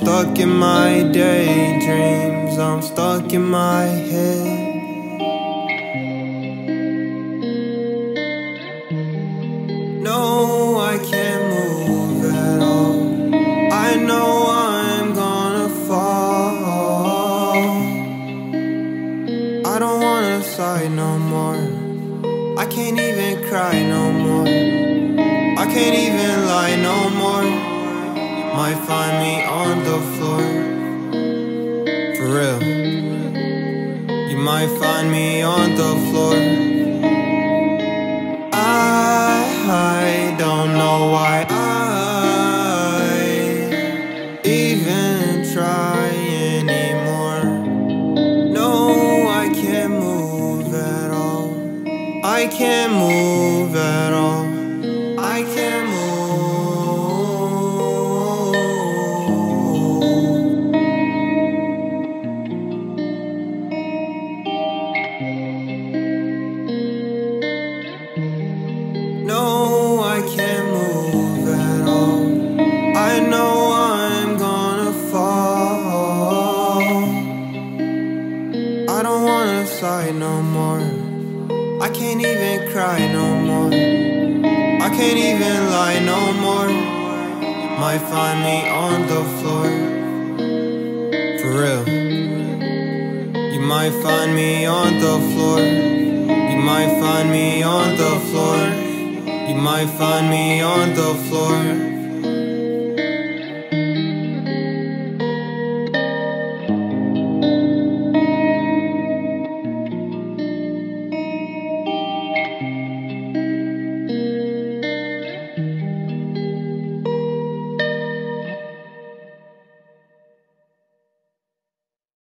stuck in my daydreams, I'm stuck in my head. No, I can't move at all. I know I'm gonna fall. I don't wanna sigh no more. I can't even cry no more. I can't even lie no more. Might find me on the floor. For real. You might find me on the floor. I don't know why I even try anymore. No, I can't move at all. I can't move at all. I can't No, I can't move at all. I know I'm gonna fall. I don't wanna sigh no more. I can't even cry no more. I can't even lie no more. Might find me on the floor. For real. You might find me on the floor. You might find me on the floor. You might find me on the floor.